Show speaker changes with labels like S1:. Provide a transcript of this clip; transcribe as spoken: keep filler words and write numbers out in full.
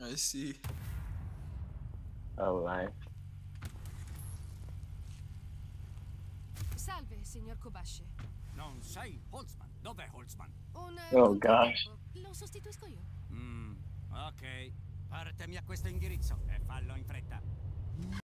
S1: Eh sì.
S2: Vabbè.
S3: Salve, signor Kobashi.
S4: Non sei Holtzman. Dov'è Holtzman?
S3: Un eh,
S2: Oh,
S3: controtempo. Lo sostituisco io.
S4: Mm, ok. Partemi a questo indirizzo e fallo in fretta.